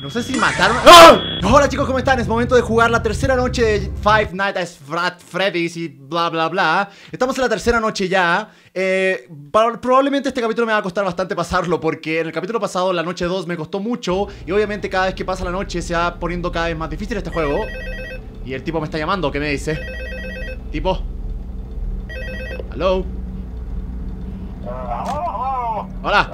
No sé si mataron. ¡Oh! Hola chicos, ¿cómo están? Es momento de jugar la tercera noche de Five Nights at Freddy's y bla bla bla. Estamos en la tercera noche ya. Probablemente este capítulo me va a costar bastante pasarlo, porque en el capítulo pasado, la noche 2, me costó mucho. Y obviamente cada vez que pasa la noche se va poniendo cada vez más difícil este juego. Y el tipo me está llamando, ¿qué me dice? Tipo. Hello. Hola.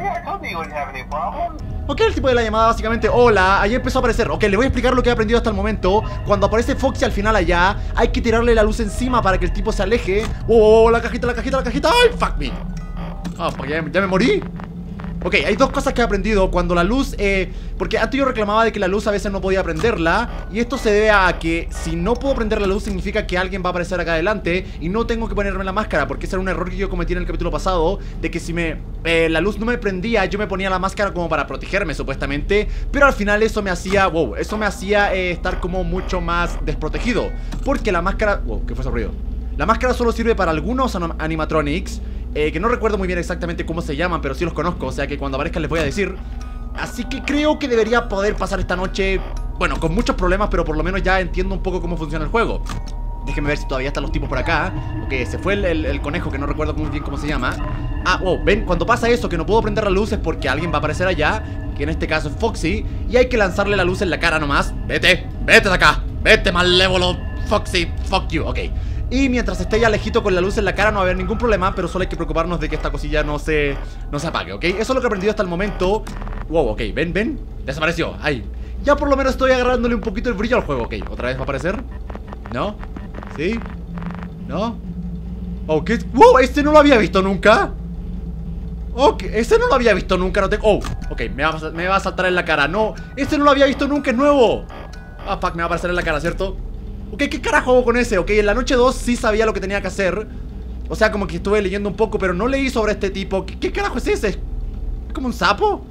Ok, el tipo de la llamada básicamente, hola, ahí empezó a aparecer. Ok, le voy a explicar lo que he aprendido hasta el momento. Cuando aparece Foxy al final allá, hay que tirarle la luz encima para que el tipo se aleje. Oh, la cajita, la cajita, la cajita. ¡Ay, fuck me! Oh, ya me morí. Ok, hay dos cosas que he aprendido. Cuando la luz, porque antes yo reclamaba de que la luz a veces no podía prenderla. Y esto se debe a que si no puedo prender la luz significa que alguien va a aparecer acá adelante y no tengo que ponerme la máscara, porque ese era un error que yo cometí en el capítulo pasado. De que si la luz no me prendía, yo me ponía la máscara como para protegerme supuestamente. Pero al final eso me hacía, eso me hacía estar como mucho más desprotegido. Porque la máscara, ¿qué fue ese ruido? La máscara solo sirve para algunos animatronics, que no recuerdo muy bien exactamente cómo se llaman, pero sí los conozco, o sea que cuando aparezcan les voy a decir. Así que creo que debería poder pasar esta noche, bueno, con muchos problemas, pero por lo menos ya entiendo un poco cómo funciona el juego. Déjenme ver si todavía están los tipos por acá. Ok, se fue el conejo, que no recuerdo muy bien cómo se llama. Ven, cuando pasa eso, que no puedo prender la luz, es porque alguien va a aparecer allá, que en este caso es Foxy, y hay que lanzarle la luz en la cara nomás. Vete, vete de acá, vete malévolo, Foxy, fuck you, ok. Y mientras esté ya lejito con la luz en la cara no va a haber ningún problema, pero solo hay que preocuparnos de que esta cosilla no se apague, ¿ok? Eso es lo que he aprendido hasta el momento. Ok, ven, desapareció, ahí. Ya por lo menos estoy agarrándole un poquito el brillo al juego, ok. ¿Otra vez va a aparecer? ¿No? ¿Sí? ¿No? Oh, ¿qué? Este no lo había visto nunca. Ok, este no lo había visto nunca, no tengo... ok, me va a saltar en la cara. No, este no lo había visto nunca, es nuevo. Fuck, me va a aparecer en la cara, ¿cierto? Ok, ¿qué carajo hago con ese? Ok, en la noche 2 sí sabía lo que tenía que hacer. O sea, como que estuve leyendo un poco, pero no leí sobre este tipo. ¿Qué carajo es ese? ¿Es como un sapo?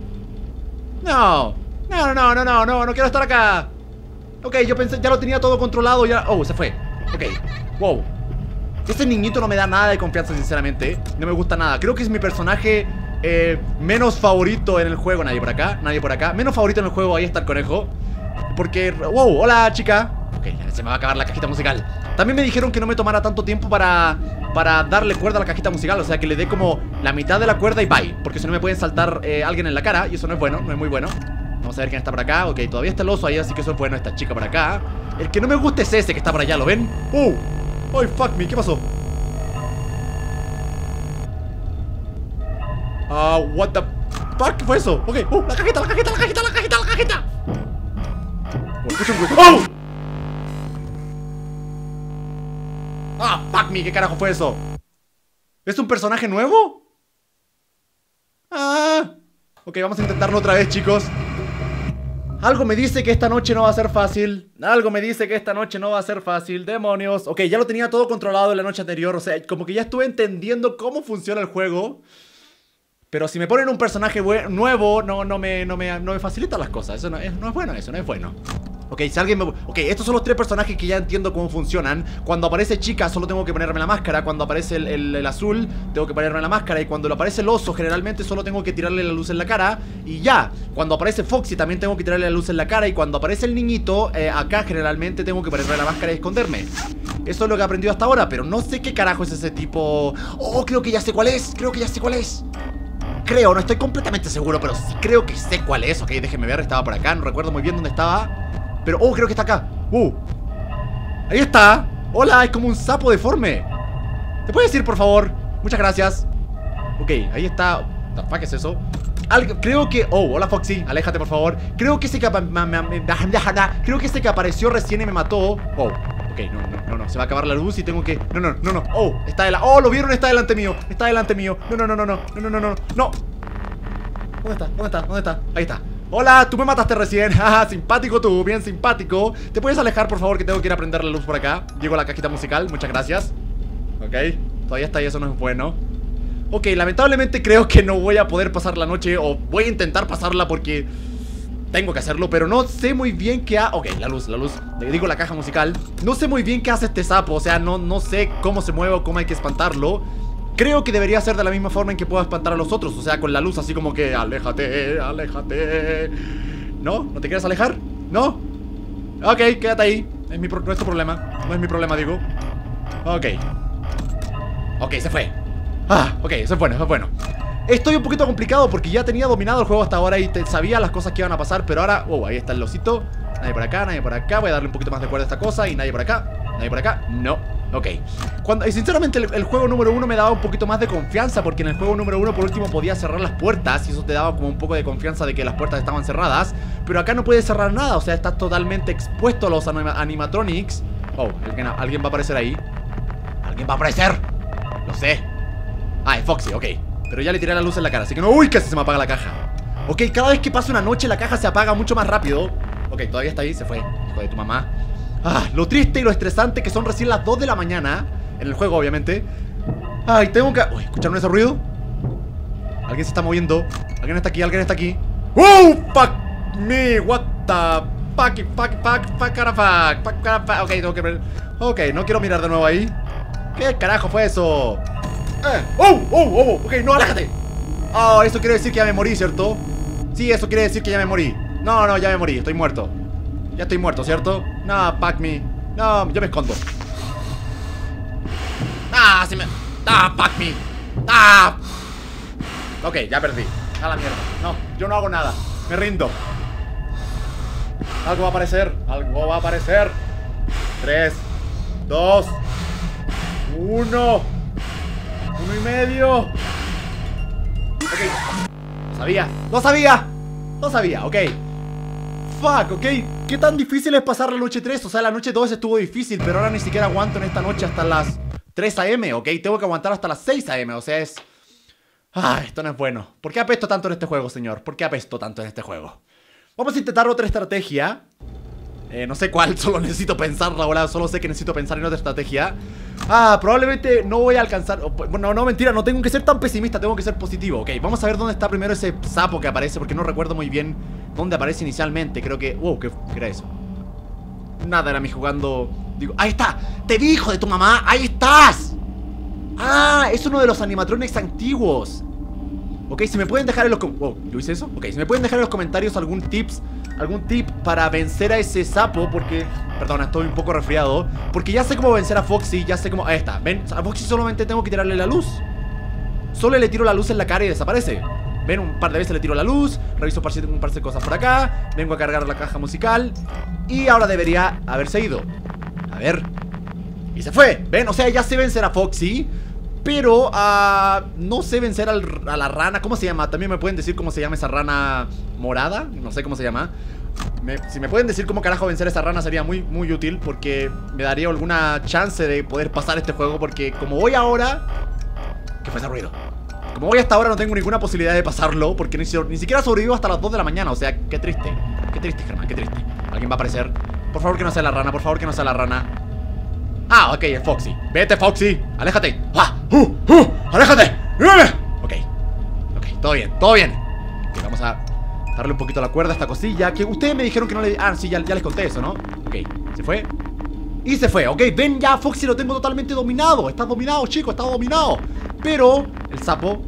No quiero estar acá. Ok, yo pensé, ya lo tenía todo controlado, ya... se fue. Ok, este niñito no me da nada de confianza, sinceramente. No me gusta nada, creo que es mi personaje menos favorito en el juego. Nadie por acá, nadie por acá. Menos favorito en el juego, ahí está el conejo. Porque, hola chica. Ok, se me va a acabar la cajita musical. También me dijeron que no me tomara tanto tiempo para darle cuerda a la cajita musical. O sea, que le dé como la mitad de la cuerda y bye, porque si no me pueden saltar alguien en la cara. Y eso no es bueno, no es muy bueno. Vamos a ver quién está por acá. Ok, todavía está el oso ahí, así que eso es bueno. Esta chica por acá. El que no me gusta es ese que está por allá, ¿lo ven? ¡Ay, fuck me! ¿Qué pasó? What the fuck? ¿Qué fue eso? Ok, la cajita, la cajita, la cajita, la cajita, la cajita. Escucho un ruido. Fuck me, ¿qué carajo fue eso? ¿Es un personaje nuevo? Ok, vamos a intentarlo otra vez, chicos. Algo me dice que esta noche no va a ser fácil. Algo me dice que esta noche no va a ser fácil. Demonios. Ok, ya lo tenía todo controlado en la noche anterior. O sea, como que ya estuve entendiendo cómo funciona el juego. Pero si me ponen un personaje nuevo, no me facilita las cosas. Eso no es bueno, eso no es bueno. Ok, si alguien me... ok, estos son los tres personajes que ya entiendo cómo funcionan. Cuando aparece chica solo tengo que ponerme la máscara. Cuando aparece el azul tengo que ponerme la máscara. Y cuando aparece el oso generalmente solo tengo que tirarle la luz en la cara. Y ya, cuando aparece Foxy también tengo que tirarle la luz en la cara. Y cuando aparece el niñito, acá generalmente tengo que ponerme la máscara y esconderme. Eso es lo que he aprendido hasta ahora, pero no sé qué carajo es ese tipo. Creo que ya sé cuál es. Creo que ya sé cuál es. Creo, no estoy completamente seguro, pero sí creo que sé cuál es. Ok, déjenme ver, estaba por acá, no recuerdo muy bien dónde estaba. Pero, creo que está acá. Ahí está. Hola, es como un sapo deforme. ¿Te puedes ir, por favor? Muchas gracias. Ok, ahí está. ¿Qué es eso? Creo que... hola Foxy, aléjate por favor. Creo que ese que apareció recién y me mató. Ok, no, se va a acabar la luz y tengo que... No. Está delante. Lo vieron, está delante mío. Está delante mío. No. ¿Dónde está? Ahí está. Hola, tú me mataste recién. Simpático tú, bien simpático. ¿Te puedes alejar, por favor, que tengo que ir a prender la luz por acá? Llego a la cajita musical, muchas gracias. Ok, todavía está ahí, eso no es bueno. Ok, lamentablemente creo que no voy a poder pasar la noche. O voy a intentar pasarla porque tengo que hacerlo, pero no sé muy bien qué hace. Ok, la luz, le digo la caja musical. No sé muy bien qué hace este sapo. O sea, no sé cómo se mueve o cómo hay que espantarlo. Creo que debería ser de la misma forma en que puedo espantar a los otros. O sea, con la luz así como que aléjate, aléjate. ¿No? ¿No te quieres alejar? ¿No? Ok, quédate ahí. Nuestro problema. No es mi problema, digo. Ok. Ok, se fue. Ok, eso es bueno, eso es bueno. Estoy un poquito complicado porque ya tenía dominado el juego hasta ahora y sabía las cosas que iban a pasar. Pero ahora, ahí está el osito. Nadie por acá, nadie por acá. Voy a darle un poquito más de cuerda a esta cosa. Y nadie por acá, nadie por acá. No, ok. Sinceramente el juego número 1 me daba un poquito más de confianza, porque en el juego número 1 por último podía cerrar las puertas y eso te daba como un poco de confianza de que las puertas estaban cerradas. Pero acá no puedes cerrar nada, o sea, estás totalmente expuesto a los animatronics. Alguien va a aparecer ahí. Alguien va a aparecer. Lo sé. Es Foxy, ok. Pero ya le tiré la luz en la cara, así que no. Uy, casi se me apaga la caja. Ok, cada vez que pasa una noche la caja se apaga mucho más rápido. Ok, todavía está ahí, se fue. Hijo de tu mamá. Lo triste y lo estresante que son recién las 2 de la mañana. En el juego, obviamente. Tengo que... ¿escucharon ese ruido? Alguien se está moviendo. Alguien está aquí, alguien está aquí. Fuck me, what the fuck. Ok, tengo que ver. Ok, no quiero mirar de nuevo ahí. ¿Qué carajo fue eso? Ok, no, aléjate. Eso quiere decir que ya me morí, ¿cierto? Sí, eso quiere decir que ya me morí. No, ya me morí, estoy muerto. Ya estoy muerto, ¿cierto? No, fuck me. No, yo me escondo. Fuck me. Ok, ya perdí. A la mierda. No, yo no hago nada. Me rindo. Algo va a aparecer. Algo va a aparecer. 3, 2, 1 y medio. Ok. Lo sabía, ok. Fuck, ok. ¿Qué tan difícil es pasar la noche 3? O sea, la noche 2 estuvo difícil, pero ahora ni siquiera aguanto en esta noche hasta las 3 AM, ok. Tengo que aguantar hasta las 6 AM, o sea, es... esto no es bueno. ¿Por qué apesto tanto en este juego, señor? ¿Por qué apesto tanto en este juego? Vamos a intentar otra estrategia. No sé cuál, solo necesito pensarla, ¿verdad? Solo sé que necesito pensar en otra estrategia. Probablemente no voy a alcanzar. Bueno, no, mentira, no tengo que ser tan pesimista, tengo que ser positivo. Ok, vamos a ver dónde está primero ese sapo que aparece, porque no recuerdo muy bien dónde aparece inicialmente. Creo que... ¿qué era eso? Nada, era mí jugando... Digo, ¡ahí está! ¡Te vi, hijo de tu mamá! ¡Ahí estás! Es uno de los animatronics antiguos. Ok, si me pueden dejar en los... ¿lo hice eso? Ok, si me pueden dejar en los comentarios algún tip para vencer a ese sapo, porque... Perdona, estoy un poco resfriado. Porque ya sé cómo vencer a Foxy, ya sé cómo... Ahí está, ven, a Foxy solamente tengo que tirarle la luz. Solo le tiro la luz en la cara y desaparece. Ven, un par de veces le tiro la luz, reviso un par de cosas por acá, vengo a cargar la caja musical y ahora debería haberse ido. A ver. Y se fue, ven, o sea, ya sé vencer a Foxy, pero no sé vencer a la rana. ¿Cómo se llama? También me pueden decir cómo se llama esa rana morada. No sé cómo se llama. Si me pueden decir cómo carajo vencer a esa rana sería muy, muy útil, porque me daría alguna chance de poder pasar este juego. Porque como voy ahora... ¿Qué fue ese ruido? Como voy hasta ahora no tengo ninguna posibilidad de pasarlo, porque ni siquiera sobrevivo hasta las 2 de la mañana. O sea, qué triste. Qué triste, Germán, qué triste. Alguien va a aparecer. Por favor que no sea la rana, por favor que no sea la rana. Ok, es Foxy. Vete, Foxy, aléjate. ¡Aléjate! Ok, todo bien, todo bien. Ok, vamos a darle un poquito la cuerda a esta cosilla. Que ustedes me dijeron que no le... sí, ya les conté eso, ¿no? Ok, se fue. Y se fue, ok, ven ya, Foxy lo tengo totalmente dominado. Está dominado, chicos, está dominado. Pero, el sapo.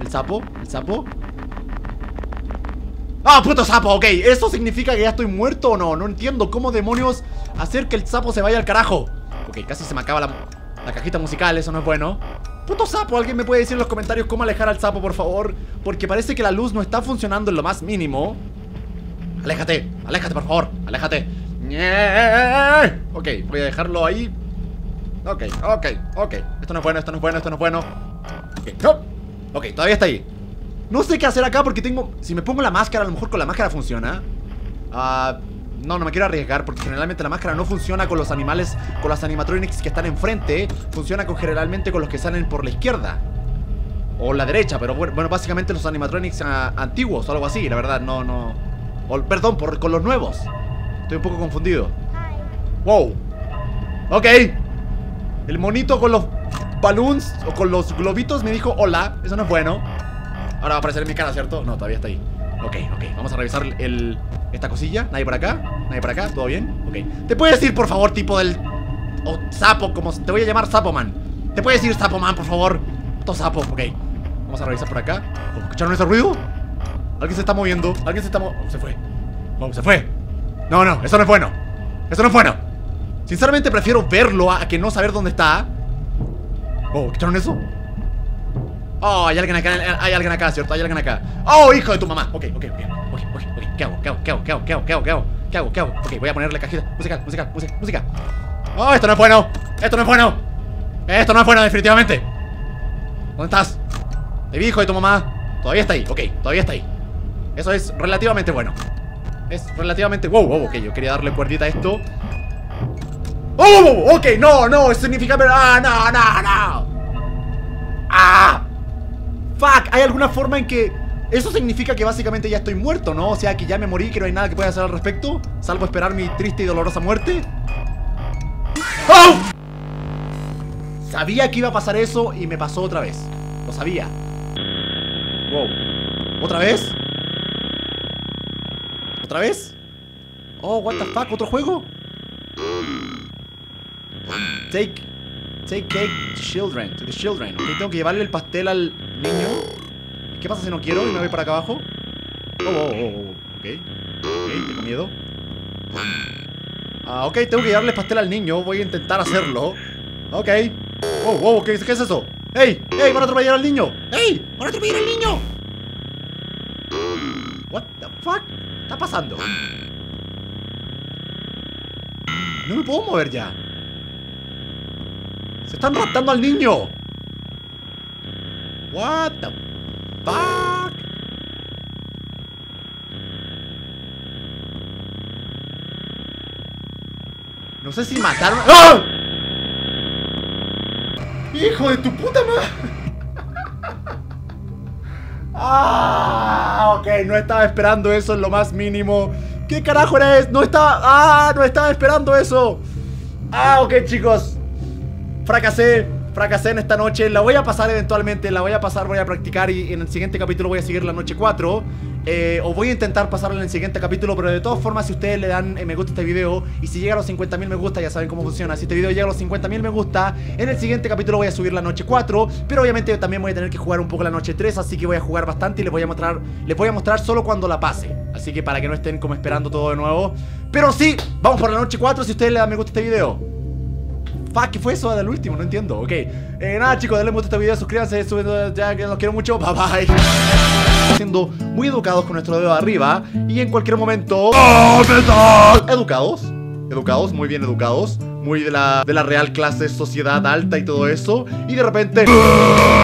¡Puto sapo! Ok, ¿eso significa que ya estoy muerto o no? No entiendo cómo demonios hacer que el sapo se vaya al carajo. Ok, casi se me acaba la cajita musical, eso no es bueno. ¡Puto sapo! ¿Alguien me puede decir en los comentarios cómo alejar al sapo, por favor? Porque parece que la luz no está funcionando en lo más mínimo. Aléjate, por favor, aléjate. Ok, voy a dejarlo ahí. Ok. Esto no es bueno. Ok, todavía está ahí. No sé qué hacer acá porque tengo... Si me pongo la máscara, a lo mejor con la máscara funciona. No me quiero arriesgar porque generalmente la máscara no funciona con los animales, con los animatronics que están enfrente. Funciona generalmente con los que salen por la izquierda o la derecha, pero bueno, básicamente los animatronics antiguos o algo así, la verdad, perdón, con los nuevos. Estoy un poco confundido. Wow. Ok. El monito con los balloons o con los globitos me dijo hola. Eso no es bueno. Ahora va a aparecer en mi cara, ¿cierto? No, todavía está ahí. Ok, vamos a revisar esta cosilla. Nadie por acá, ¿todo bien? Ok. ¿Te puedes decir, por favor, tipo del... sapo, como te voy a llamar Sapoman? ¿Te puedes decir Sapoman, por favor? Esto sapo, ok. Vamos a revisar por acá. ¿Escucharon ese ruido? Alguien se está moviendo. Se fue. Oh, se fue. No, no, eso no es bueno. Eso no es bueno. Sinceramente prefiero verlo a que no saber dónde está. Oh, ¿escucharon eso? Oh, hay alguien acá, ¿cierto? Hay alguien acá. Oh, hijo de tu mamá. Ok. ¿Qué hago? Ok, voy a ponerle cajita. Música. Oh, esto no es bueno. Esto no es bueno, definitivamente. ¿Dónde estás? Te vi, hijo de tu mamá. Todavía está ahí, ok, todavía está ahí. Eso es relativamente bueno. Es relativamente... Wow, ok, yo quería darle cuerdita a esto. Oh, ok, no, eso significa... No. Fuck, ¿hay alguna forma en que... Eso significa que básicamente ya estoy muerto, ¿no? O sea, que ya me morí, que no hay nada que pueda hacer al respecto, salvo esperar mi triste y dolorosa muerte. ¡Oh! Sabía que iba a pasar eso y me pasó otra vez. Lo sabía. Wow. ¿Otra vez? ¿Otra vez? Oh, what the fuck, ¿otro juego? Take cake to the children. Ok, tengo que llevarle el pastel al niño. ¿Qué pasa si no quiero y me voy para acá abajo? Ok, tengo miedo. Ok, tengo que llevarle el pastel al niño. Voy a intentar hacerlo. Ok. ¿Qué es eso? ¡Ey! ¡Van a atropellar al niño! ¡Ey! ¡Van a atropellar al niño! What the fuck? ¿Qué está pasando? No me puedo mover ya. Se están raptando al niño. What the fuck? No sé si mataron. ¡Ah! ¡Hijo de tu puta madre! Ok, no estaba esperando eso en lo más mínimo. ¿Qué carajo era eso? No estaba esperando eso. Ok, chicos. Fracasé en esta noche. La voy a pasar eventualmente. Voy a practicar y en el siguiente capítulo voy a seguir la noche 4. O voy a intentar pasarla en el siguiente capítulo. Pero de todas formas, si ustedes le dan me gusta a este video y si llega a los 50.000 me gusta, ya saben cómo funciona. Si este video llega a los 50.000 me gusta, en el siguiente capítulo voy a subir la noche 4. Pero obviamente también voy a tener que jugar un poco la noche 3. Así que voy a jugar bastante y les voy a mostrar solo cuando la pase. Así que para que no estén como esperando todo de nuevo. Pero sí, vamos por la noche 4 si ustedes le dan me gusta a este video. Fuck, ¿qué fue eso del último? No entiendo, ok. Nada, chicos, denle me gusta a este video, suscríbanse, subiendo ya que los quiero mucho. Bye bye. Siendo muy educados con nuestro dedo arriba. Y en cualquier momento... Educados, muy bien educados. Muy de la real clase, sociedad alta y todo eso. Y de repente...